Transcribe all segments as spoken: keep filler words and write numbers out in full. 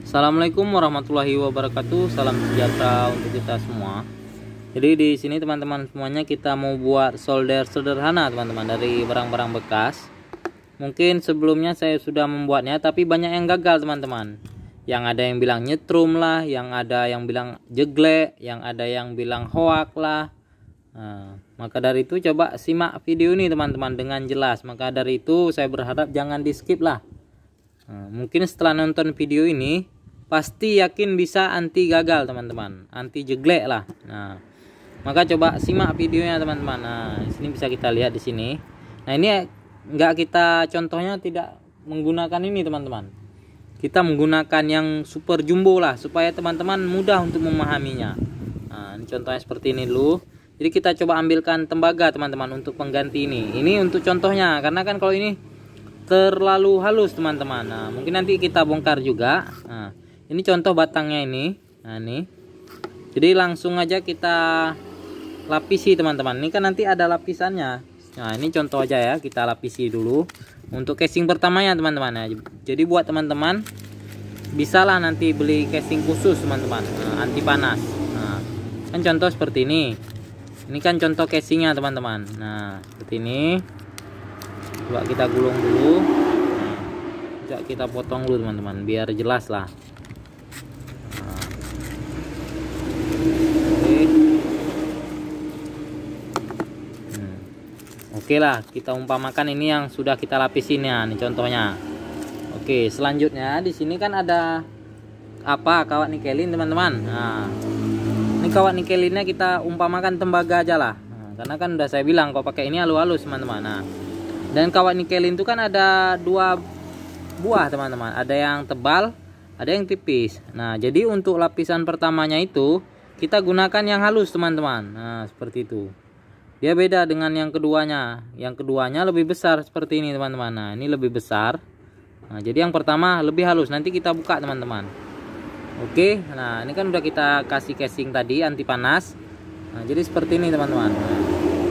Assalamualaikum warahmatullahi wabarakatuh. Salam sejahtera untuk kita semua. Jadi di sini teman-teman semuanya kita mau buat solder sederhana teman-teman dari barang-barang bekas. Mungkin sebelumnya saya sudah membuatnya tapi banyak yang gagal teman-teman. Yang ada yang bilang nyetrum lah, yang ada yang bilang jeglek, yang ada yang bilang hoak lah. Nah, maka dari itu coba simak video ini teman-teman dengan jelas. Maka dari itu saya berharap jangan di skip lah. Nah, mungkin setelah nonton video ini pasti yakin bisa anti gagal teman-teman, anti jeglek lah. Nah, maka coba simak videonya teman-teman. Nah, di sini bisa kita lihat di sini. Nah, ini enggak kita contohnya tidak menggunakan ini teman-teman. Kita menggunakan yang super jumbo lah supaya teman-teman mudah untuk memahaminya. Nah, ini contohnya seperti ini dulu. Jadi kita coba ambilkan tembaga teman-teman untuk pengganti ini. Ini untuk contohnya karena kan kalau ini terlalu halus teman-teman. Nah, mungkin nanti kita bongkar juga. Nah, ini contoh batangnya ini. Nah, ini. Jadi langsung aja kita lapisi teman-teman. Ini kan nanti ada lapisannya. Nah, ini contoh aja ya, kita lapisi dulu. Untuk casing pertamanya teman-teman. Nah, jadi buat teman-teman bisalah nanti beli casing khusus teman-teman. Nah, anti panas. Nah, kan contoh seperti ini. Ini kan contoh casingnya teman-teman. Nah, seperti ini. Coba kita gulung dulu. Nah, coba kita potong dulu teman-teman biar jelas lah. Oke lah, kita umpamakan ini yang sudah kita lapisin ya, nih contohnya. Oke, selanjutnya di sini kan ada apa kawat nikelin teman-teman. Nah, ini kawat nikelinnya kita umpamakan tembaga aja lah. Nah, karena kan udah saya bilang kalau pakai ini halus-halus teman-teman. Nah, dan kawat nikelin itu kan ada dua buah teman-teman, ada yang tebal, ada yang tipis. Nah, jadi untuk lapisan pertamanya itu kita gunakan yang halus teman-teman. Nah, seperti itu. Dia beda dengan yang keduanya. Yang keduanya lebih besar seperti ini teman-teman. Nah, ini lebih besar. Nah, jadi yang pertama lebih halus. Nanti kita buka teman-teman. Oke. Nah, ini kan udah kita kasih casing tadi anti panas. Nah, jadi seperti ini teman-teman. Nah,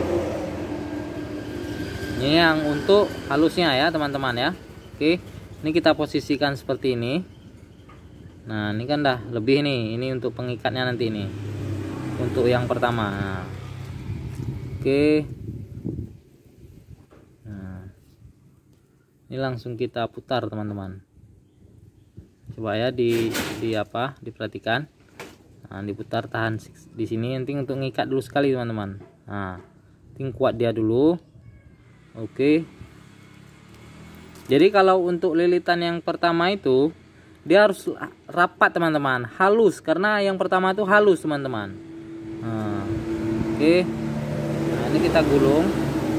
ini yang untuk halusnya ya teman-teman ya. Oke. Ini kita posisikan seperti ini. Nah, ini kan dah lebih nih. Ini untuk pengikatnya nanti ini. Untuk yang pertama. Nah, oke. Nah, ini langsung kita putar teman-teman. Coba ya di di apa? Diperhatikan. Nah, diputar tahan di sini. Nanti untuk ngikat dulu sekali teman-teman. Nah, ting kuat dia dulu. Oke. Jadi kalau untuk lilitan yang pertama itu dia harus rapat teman-teman, halus karena yang pertama itu halus teman-teman. Nah, oke. Ini kita gulung.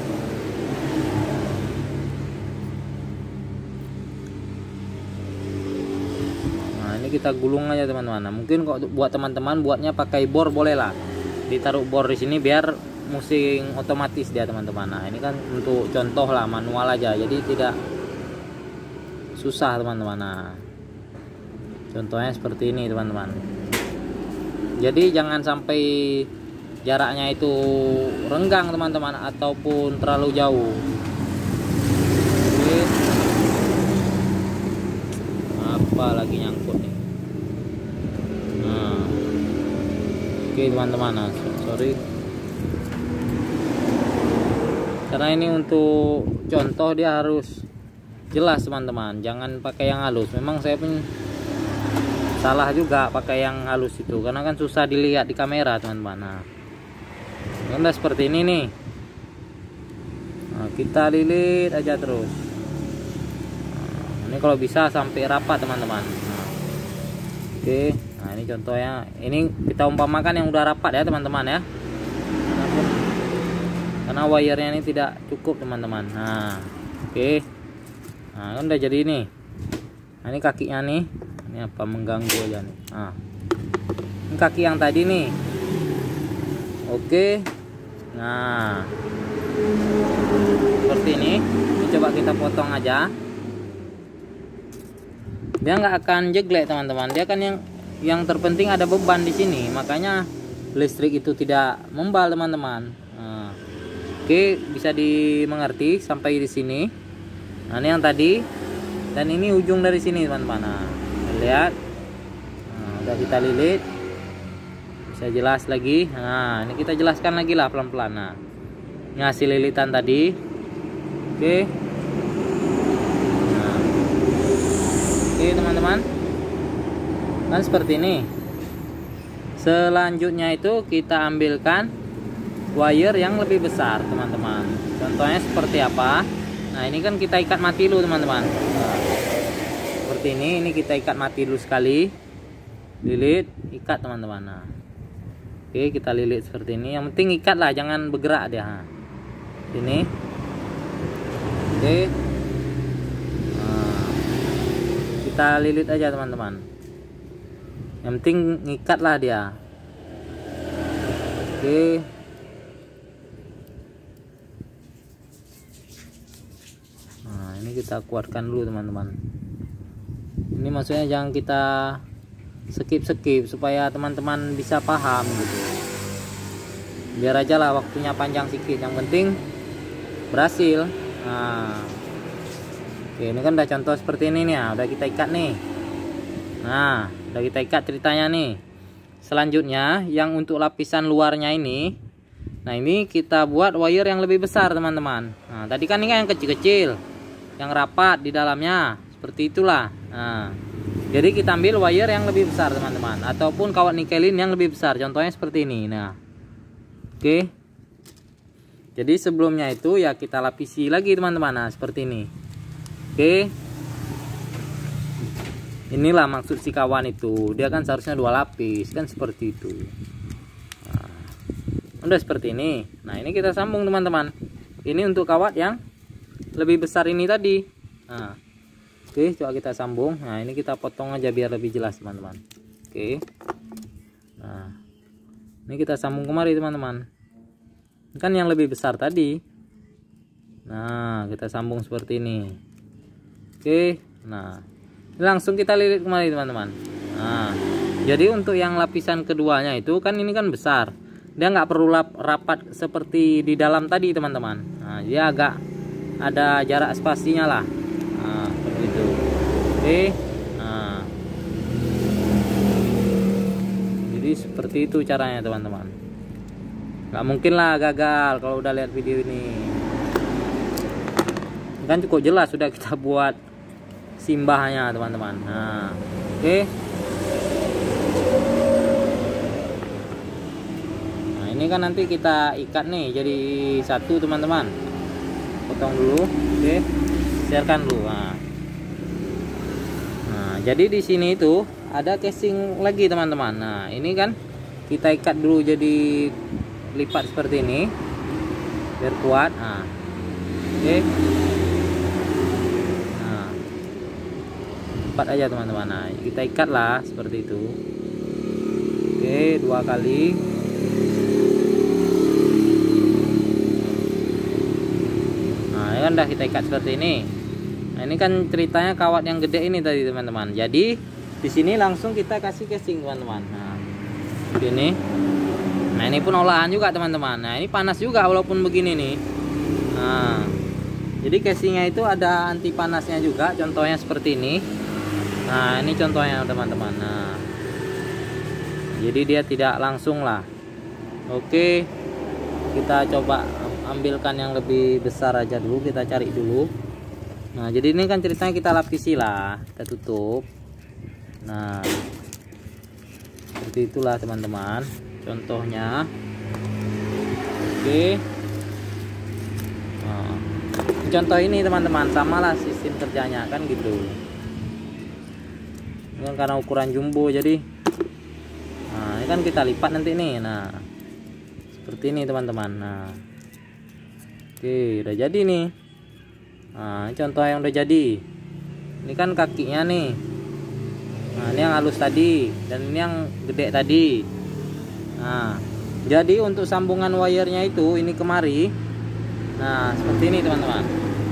Nah, ini kita gulung aja teman-teman. Nah, mungkin kok buat teman-teman buatnya pakai bor boleh lah. Ditaruh bor di sini biar musing otomatis dia teman-teman. Nah, ini kan untuk contoh lah manual aja. Jadi tidak susah teman-teman. Nah, contohnya seperti ini teman-teman. Jadi jangan sampai jaraknya itu renggang teman-teman ataupun terlalu jauh. Oke. Apa lagi nyangkut nih? Nah, oke teman-teman. Nah, sorry. Karena ini untuk contoh dia harus jelas teman-teman. Jangan pakai yang halus. Memang saya pun salah juga pakai yang halus itu karena kan susah dilihat di kamera teman-teman. Nah, udah seperti ini nih. Nah, kita lilit aja terus. Nah, ini kalau bisa sampai rapat teman-teman. Nah, oke. Nah, ini contohnya. Ini kita umpamakan yang udah rapat ya teman-teman ya. Karena wire-nya ini tidak cukup teman-teman. Nah, oke. Nah, kan udah jadi ini. Nah, ini kakinya nih. Ini apa mengganggu aja nih. Nah, ini kaki yang tadi nih. Oke. Nah, seperti ini. Ini coba kita potong aja. Dia nggak akan jeglek teman-teman. Dia kan yang yang terpenting ada beban di sini. Makanya listrik itu tidak membal teman-teman. Nah, oke, bisa dimengerti sampai di sini. Nah, ini yang tadi. Dan ini ujung dari sini teman-teman. Nah, lihat. Udah kita lilit, bisa jelas lagi. Nah ini kita jelaskan lagi lah pelan-pelan. Nah ini hasil lilitan tadi. Oke. Nah. Oke teman-teman, kan seperti ini. Selanjutnya itu kita ambilkan wire yang lebih besar teman-teman. Contohnya seperti apa? Nah ini kan kita ikat mati dulu teman-teman. Nah, seperti ini, ini kita ikat mati dulu sekali. Lilit, ikat teman-teman. Nah, oke kita lilit seperti ini. Yang penting ikat lah, jangan bergerak dia. Nah, ini. Oke. Nah, kita lilit aja teman-teman. Yang penting ikat lah dia. Oke. Nah ini kita kuatkan dulu teman-teman. Ini maksudnya jangan kita skip-skip supaya teman-teman bisa paham gitu. Biar aja lah waktunya panjang sedikit, yang penting berhasil. Nah oke, ini kan udah contoh seperti ini nih ya, udah kita ikat nih. Nah udah kita ikat ceritanya nih. Selanjutnya yang untuk lapisan luarnya ini, nah ini kita buat wire yang lebih besar teman-teman. Nah tadi kan ini kan yang kecil-kecil, yang rapat di dalamnya, seperti itulah. Nah jadi kita ambil wire yang lebih besar teman-teman, ataupun kawat nikelin yang lebih besar, contohnya seperti ini. Nah oke, jadi sebelumnya itu ya kita lapisi lagi teman-teman. Nah seperti ini. Oke, inilah maksud si kawan itu, dia kan seharusnya dua lapis kan, seperti itu. Nah, udah seperti ini. Nah ini kita sambung teman-teman, ini untuk kawat yang lebih besar ini tadi. Nah oke, coba kita sambung. Nah ini kita potong aja biar lebih jelas teman-teman. Oke, nah ini kita sambung kemari teman-teman, kan yang lebih besar tadi. Nah kita sambung seperti ini. Oke, nah langsung kita lilit kembali teman-teman. Nah jadi untuk yang lapisan keduanya itu kan ini kan besar, dia nggak perlu lap, rapat seperti di dalam tadi teman-teman. Nah dia agak ada jarak spasinya lah. Nah seperti itu. Oke, nah jadi seperti itu caranya teman-teman. Nggak mungkin lah gagal kalau udah lihat video ini. Kan cukup jelas sudah kita buat simbahnya teman-teman. Nah oke, nah ini kan nanti kita ikat nih jadi satu teman-teman. Potong dulu. Oke, siarkan dulu. Nah, nah jadi di sini itu ada casing lagi teman-teman. Nah ini kan kita ikat dulu jadi lipat seperti ini biar kuat. Nah oke, aja teman-teman. Nah kita ikat lah seperti itu. Oke, dua kali. Nah ini kan udah kita ikat seperti ini. Nah ini kan ceritanya kawat yang gede ini tadi teman-teman. Jadi di sini langsung kita kasih casing teman-teman. Nah begini. Nah ini pun olahan juga teman-teman. Nah ini panas juga walaupun begini nih. Nah jadi casingnya itu ada anti panasnya juga, contohnya seperti ini. Nah ini contohnya teman-teman. Nah jadi dia tidak langsung lah. Oke, kita coba ambilkan yang lebih besar aja dulu, kita cari dulu. Nah jadi ini kan ceritanya kita lapisi lah, kita tutup. Nah seperti itulah teman-teman contohnya. Oke, nah, contoh ini teman-teman samalah sistem kerjanya kan gitu. Ini karena ukuran jumbo jadi, nah ini kan kita lipat nanti nih. Nah seperti ini teman-teman. Nah oke, udah jadi nih. Nah ini contoh yang udah jadi. Ini kan kakinya nih. Nah ini yang halus tadi dan ini yang gede tadi. Nah jadi untuk sambungan wirenya itu ini kemari. Nah seperti ini teman-teman.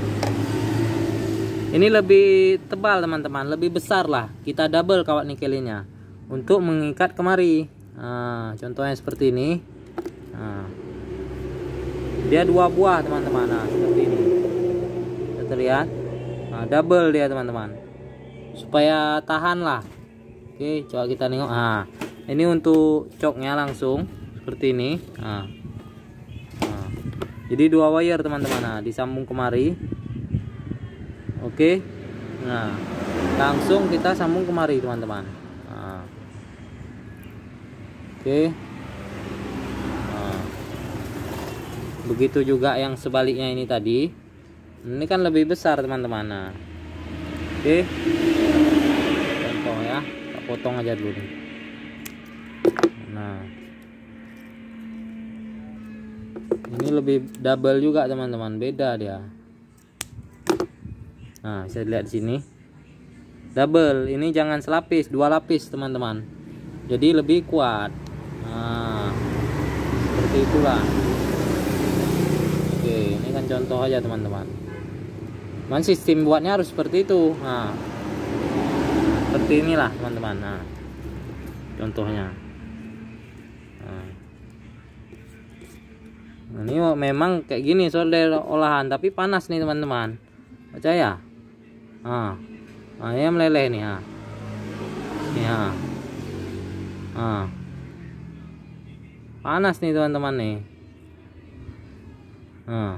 Ini lebih tebal teman-teman, lebih besar lah. Kita double kawat nikelinnya untuk mengikat kemari. Nah, contohnya seperti ini. Nah, dia dua buah teman-teman. Nah, seperti ini. Bisa terlihat. Nah, double dia teman-teman. Supaya tahan lah. Oke, coba kita nengok. Nah, ini untuk coknya langsung seperti ini. Nah, nah. Jadi dua wire teman-teman. Nah, disambung kemari. Oke. Nah, langsung kita sambung kemari teman-teman. Nah. Oke. Nah. Begitu juga yang sebaliknya ini tadi. Ini kan lebih besar teman-teman. Nah. Oke. Contoh ya. Potong aja dulu nih. Nah, ini lebih double juga teman-teman, beda dia. Nah, bisa dilihat di sini double, ini jangan selapis, dua lapis teman-teman, jadi lebih kuat. Nah, seperti itulah. Oke, ini kan contoh aja teman-teman. Man, sistem buatnya harus seperti itu. Nah, seperti inilah teman-teman. Nah, contohnya. Nah, ini memang kayak gini solder olahan, tapi panas nih teman-teman. Percaya? Nah, nah ini meleleh nih. Nah. Nih, nah. Nah. Panas nih teman-teman nih. Nah.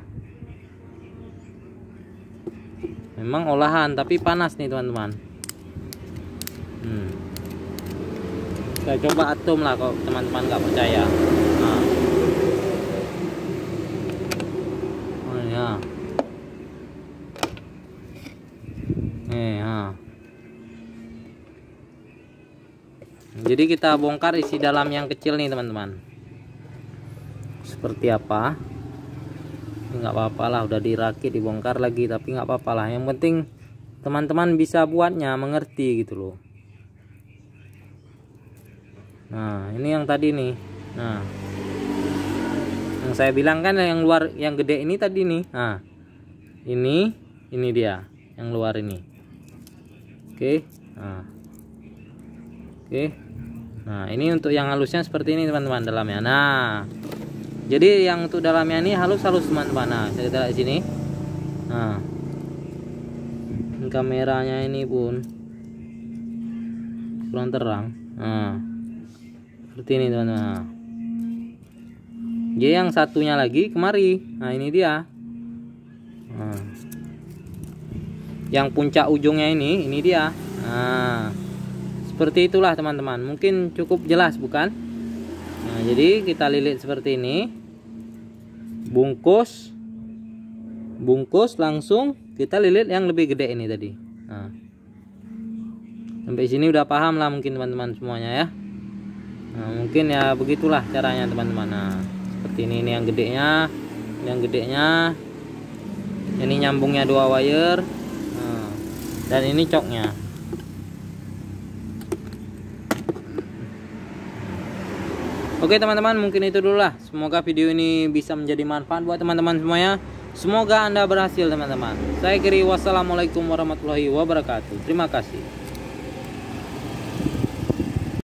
Memang olahan, tapi panas nih teman-teman. Hmm. Saya coba atom lah kalau teman-teman nggak percaya. Nah. Oh ya. Nih, ha. Jadi kita bongkar isi dalam yang kecil nih teman-teman. Seperti apa? Nggak apa-apa lah, udah dirakit dibongkar lagi, tapi nggak apa-apa lah. Yang penting teman-teman bisa buatnya, mengerti gitu loh. Nah, ini yang tadi nih. Nah, yang saya bilang kan yang luar, yang gede ini tadi nih. Nah, ini, ini dia, yang luar ini. Oke. Nah, oke. Nah, ini untuk yang halusnya seperti ini teman-teman, dalamnya. Nah, jadi yang untuk dalamnya ini halus-halus teman-teman. Nah, saya lihat di sini. Nah, kameranya ini pun kurang terang. Nah, seperti ini teman-teman. Jadi yang satunya lagi kemari. Nah, ini dia. Nah, yang puncak ujungnya ini, ini dia. Nah, seperti itulah teman-teman. Mungkin cukup jelas bukan? Nah, jadi kita lilit seperti ini. Bungkus, bungkus langsung kita lilit yang lebih gede ini tadi. Nah, sampai sini udah paham lah mungkin teman-teman semuanya ya. Nah, mungkin ya begitulah caranya teman-teman. Nah, seperti ini, ini yang gedenya, yang gedenya, ini nyambungnya dua wire. Nah, dan ini coknya. Oke teman-teman, mungkin itu dulu lah. Semoga video ini bisa menjadi manfaat buat teman-teman semuanya. Semoga Anda berhasil teman-teman. Saya kiri, wassalamualaikum warahmatullahi wabarakatuh. Terima kasih.